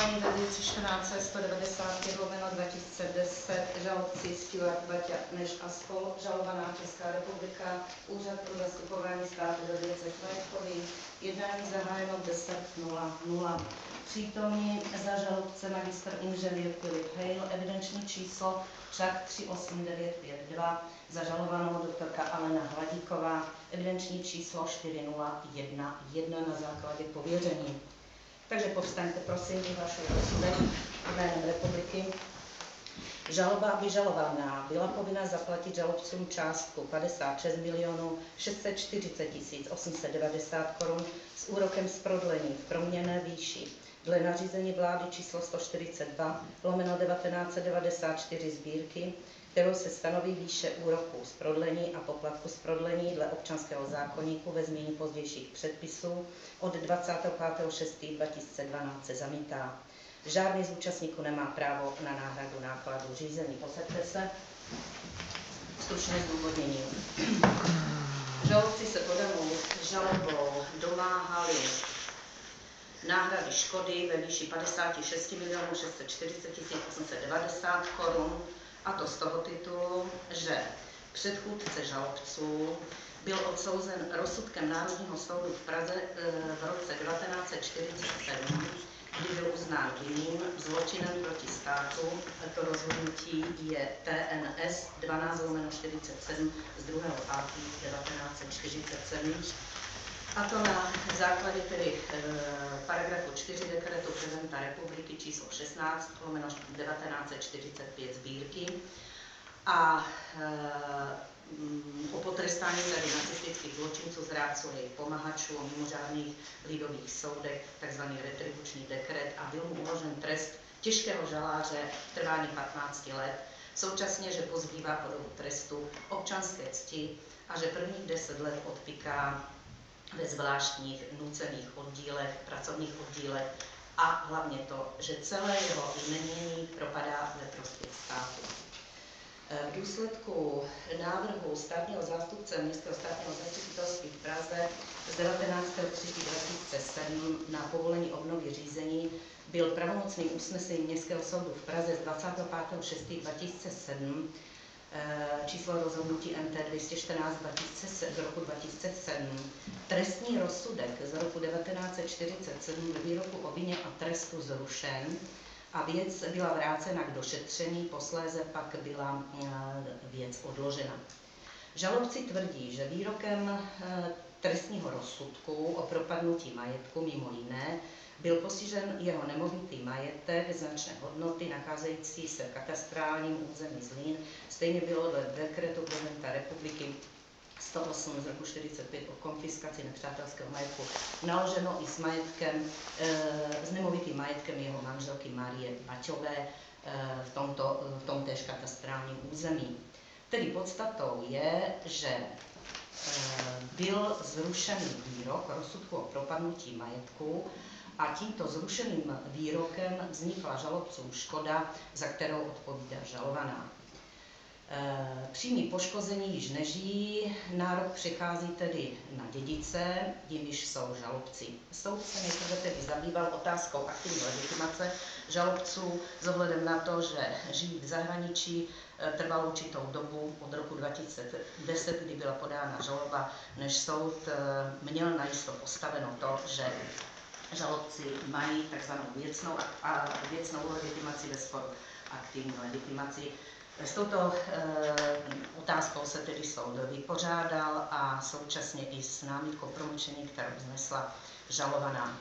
Řízení ve věci 14.195/2010 žalobci Stuart Baťa Neš a spol. Žalovaná Česká republika, Úřad pro zastupování státu ve věcech majetkových, jednání zahájeno 10:00. Přítomní za žalobce magistr inženýr Filip Hejl, evidenční číslo však 38952, za žalovanou doktorka Alena Hladíková, evidenční číslo 4011 na základě pověření. Takže povstaňte, prosím, vyhlašuji rozsudek jménem republiky. Žaloba vyžalovaná byla povinna zaplatit žalobcům částku 56 640 890 korun s úrokem z prodlení v proměnné výši dle nařízení vlády číslo 142/1994 sbírky, kterou se stanoví výše úroků z prodlení a poplatku z prodlení dle občanského zákoníku ve znění pozdějších předpisů od 25.6.2012 se zamítá. Žádný z účastníků nemá právo na náhradu nákladů řízení. Posaďte se. Stručné zdůvodnění. Žalobci se podanou žalobou domáhali náhrady škody ve výši 56 640 890 korun, a to z toho titulu, že předchůdce žalobců byl odsouzen rozsudkem Národního soudu v Praze v roce 1947, kdy byl uznán vinným zločinem proti státu. To rozhodnutí je TNS 12/47 z 2.5.1947. A to na základě tedy paragrafu 4 dekretu prezidenta republiky číslo 16/1945 sbírky a o potrestání tedy nacistických zločinců, zrádců, jejich pomahačů, o mimořádných lidových soudech, tzv. retribuční dekret, a byl mu uložen trest těžkého žaláře trvání 15 let, současně, že pozbývá po dobu trestu občanské cti a že prvních 10 let odpiká ve zvláštních nucených oddílech, pracovních oddílech, a hlavně to, že celé jeho jmění propadá ve prospěch státu. V důsledku návrhu státního zástupce Městského státního zastupitelství v Praze z 19.3.2007 na povolení obnovy řízení byl pravomocným usnesením Městského soudu v Praze z 25.6.2007 číslo rozhodnutí MT 214 z roku 2007 trestní rozsudek z roku 1947 ve výroku o vině a trestu zrušen a věc byla vrácena k došetření, posléze pak byla věc odložena. Žalobci tvrdí, že výrokem trestního rozsudku o propadnutí majetku mimo jiné byl postižen jeho nemovitý majetek značné hodnoty nacházející se v katastrálním území Zlín. Stejně bylo dle dekretu prezidenta republiky 108 z roku 45 o konfiskaci nepřátelského majetku naloženo i s majetkem, s nemovitým majetkem jeho manželky Marie Baťové v tom též katastrálním území. Tedy podstatou je, že byl zrušený výrok rozsudku o propadnutí majetku a tímto zrušeným výrokem vznikla žalobcům škoda, za kterou odpovídá žalovaná. Přímí poškození již nežijí, nárok přechází tedy na dědice, jimiž jsou žalobci. Soud se nejprve tedy zabýval otázkou aktivní legitimace žalobců s ohledem na to, že žijí v zahraničí trvalou určitou dobu od roku 2010, kdy byla podána žaloba, než soud měl najisto postaveno to, že žalobci mají takzvanou věcnou legitimaci ve sporu aktivní legitimaci. S touto otázkou se tedy soud vypořádal a současně i s námitkou promlčení, kterou vznesla žalovaná.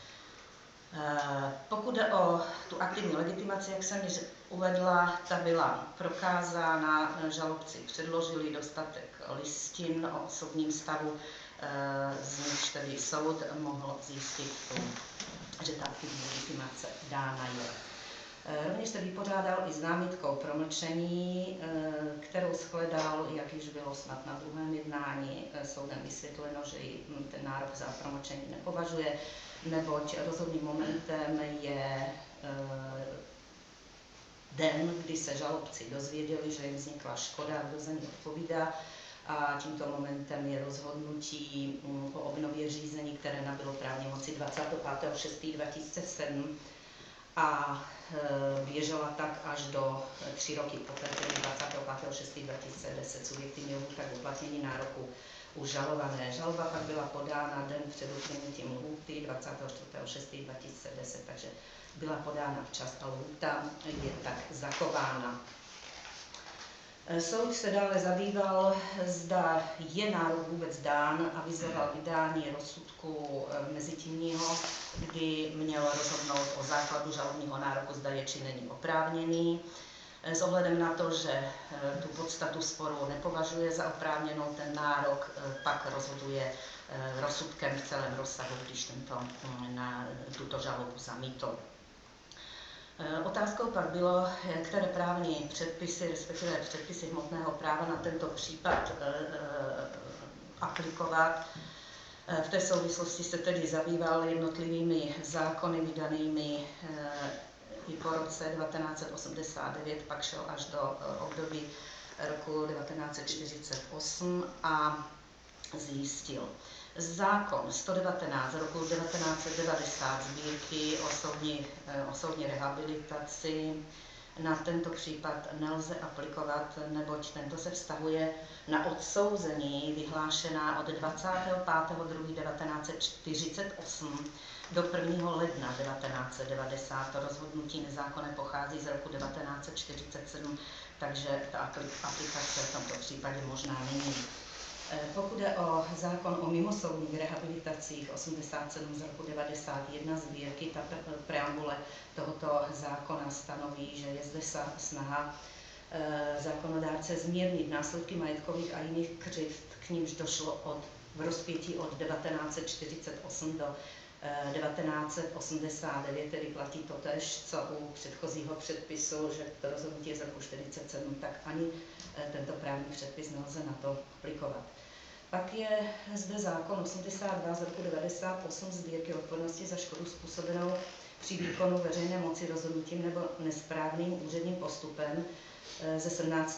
Pokud jde o tu aktivní legitimaci, jak jsem již uvedla, ta byla prokázána, žalobci předložili dostatek listin o osobním stavu, z nichž tedy soud mohl zjistit, že ta aktivní legitimace dána je. Rovněž se vypořádal i s námitkou promlčení, kterou shledal, jak již bylo snad na druhém jednání, soudem vysvětleno, že ten nárok za promlčení nepovažuje, neboť rozhodným momentem je den, kdy se žalobci dozvěděli, že jim vznikla škoda, kdo za ní odpovídá, a tímto momentem je rozhodnutí o obnově řízení, které nabylo právní moci 25.6.2007. a běžela tak až do 3 roky poté, tedy 25.6.2010, subjektivní lhůta k uplatnění nároku u žalované. Žaloba pak byla podána den před uplynutím lhůty 24.6.2010, takže byla podána včas a lhůta je tak zachována. Soud se dále zabýval, zda je nárok vůbec dán a vyzval vydání rozsudku mezitímního, kdy měl rozhodnout o základu žalobního nároku, zda je či není oprávněný. S ohledem na to, že tu podstatu sporu nepovažuje za oprávněnou, ten nárok pak rozhoduje rozsudkem v celém rozsahu, když tuto žalobu zamítl. Otázkou pak bylo, které právní předpisy, respektive předpisy hmotného práva na tento případ aplikovat. V té souvislosti se tedy zabýval jednotlivými zákony vydanými i po roce 1989, pak šel až do období roku 1948 a zjistil. Zákon 119 roku 1990 sbírky o soudní rehabilitaci na tento případ nelze aplikovat, neboť tento se vztahuje na odsouzení vyhlášená od 25.2.1948 do 1. ledna 1990. To rozhodnutí nezákonné pochází z roku 1947, takže ta aplikace v tomto případě možná není. Pokud je o zákon o mimosoudních rehabilitacích 87 z roku 91 sbírky, ta preambule tohoto zákona stanoví, že je zde snaha zákonodárce zmírnit následky majetkových a jiných křivd, k nímž došlo v rozpětí od 1948 do 1989, tedy platí totéž, co u předchozího předpisu, že to rozhodnutí je z roku 1947, tak ani tento právní předpis nelze na to aplikovat. Pak je zde zákon 82 z roku 1998 sbírky odpovědnosti za škodu způsobenou při výkonu veřejné moci rozhodnutím nebo nesprávným úředním postupem ze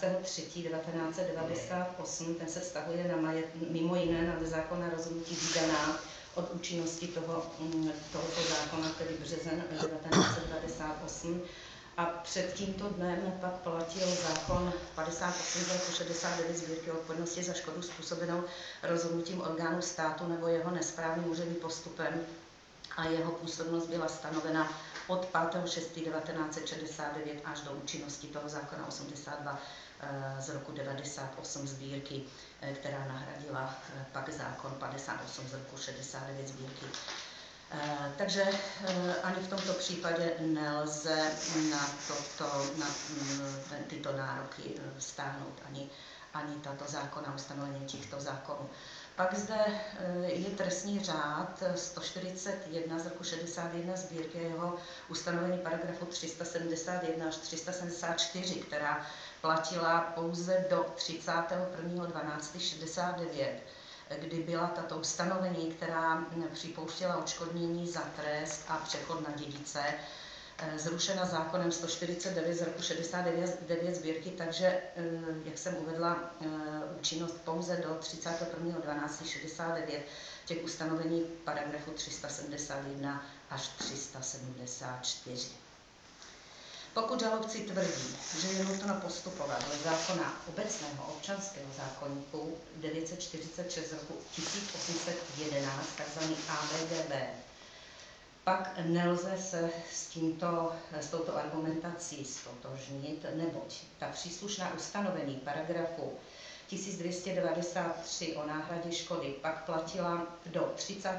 17.3.1998. Ten se vztahuje na mimo jiné na nezákonná rozhodnutí vydaná od účinnosti tohoto zákona, tedy březen 1998. A před tímto dnem pak platil zákon 58 z roku 69 sbírky odpovědnosti za škodu způsobenou rozhodnutím orgánu státu nebo jeho nesprávným úředním postupem a jeho působnost byla stanovena od 5.6.1969 až do účinnosti toho zákona 82 z roku 98 sbírky, která nahradila pak zákon 58 z roku 69 sbírky. Takže ani v tomto případě nelze na tyto nároky vztáhnout ani tato zákona, ustanovení těchto zákonů. Pak zde je trestní řád 141 z roku 61 sbírky, jeho ustanovení paragrafu 371 až 374, která platila pouze do 31.12.69, kdy byla tato ustanovení, která připouštěla odškodnění za trest a přechod na dědice, zrušena zákonem 149 z roku 69 sbírky, takže, jak jsem uvedla, účinnost pouze do 31.12.69 těch ustanovení paragrafu 371 až 374. Pokud žalobci tvrdí, že je nutno postupovat dle zákona obecného občanského zákoníku 946 z roku 1811, tzv. ABGB, pak nelze se s touto argumentací ztotožnit, neboť ta příslušná ustanovení paragrafu 1293 o náhradě škody pak platila do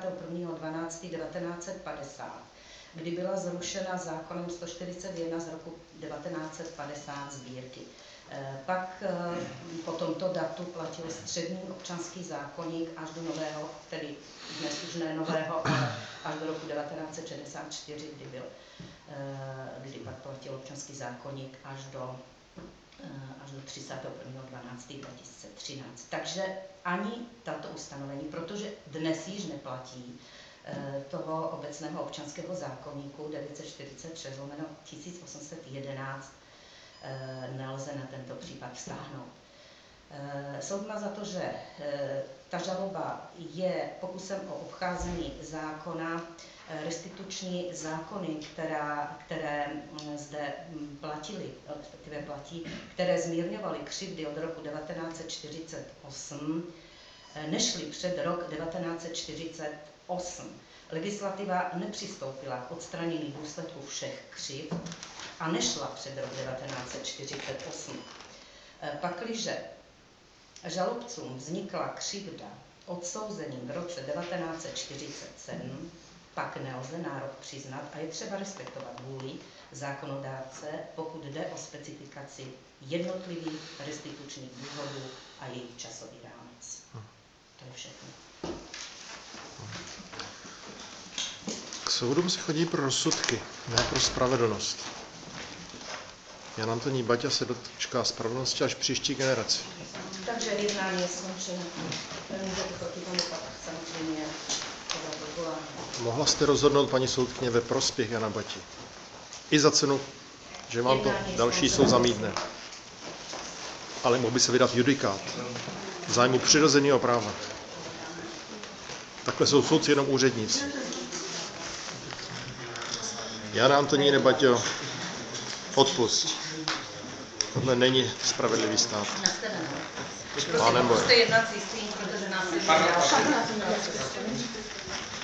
31.12.1950, kdy byla zrušena zákonem 141 z roku 1950 sbírky. Pak po tomto datu platil střední občanský zákoník až do nového, tedy dnes už ne nového, ale až do roku 1964, kdy pak platil občanský zákoník až do 31.12.2013. Takže ani tato ustanovení, protože dnes již neplatí, toho obecného občanského zákoníku 946/1811 nelze na tento případ vztáhnout. Soud má za to, že Ta žaloba je pokusem o obcházení zákona. Restituční zákony, které zde platily, respektive platí, které zmírňovaly křivdy od roku 1948, nešly před rok 1948. Legislativa nepřistoupila k odstranění důsledků všech křivd a nešla před rok 1948. Pakliže žalobcům vznikla křivda odsouzením v roce 1947, pak nelze nárok přiznat a je třeba respektovat vůli zákonodárce, pokud jde o specifikaci jednotlivých restitučních důvodů a jejich časový rámec. To je všechno. K soudům se chodí pro rozsudky, ne pro spravedlnost. Jan Antonín Baťa se dočká spravedlnosti až příští generaci. Takže jednání je skončeno. Můžete proti tomu pak samozřejmě podat odvolání. Mohla jste rozhodnout, paní soudkyně, ve prospěch Jana Bati. I za cenu, že vám to další soud zamítne. Ale mohl by se vydat judikát v zájmu přirozeného práva. Takhle jsou soudci jenom úředníci. Jana Antoníne Baťo, odpusť. Tohle není spravedlivý stát. Pánem Bohem. Jste jednací stín, protože nás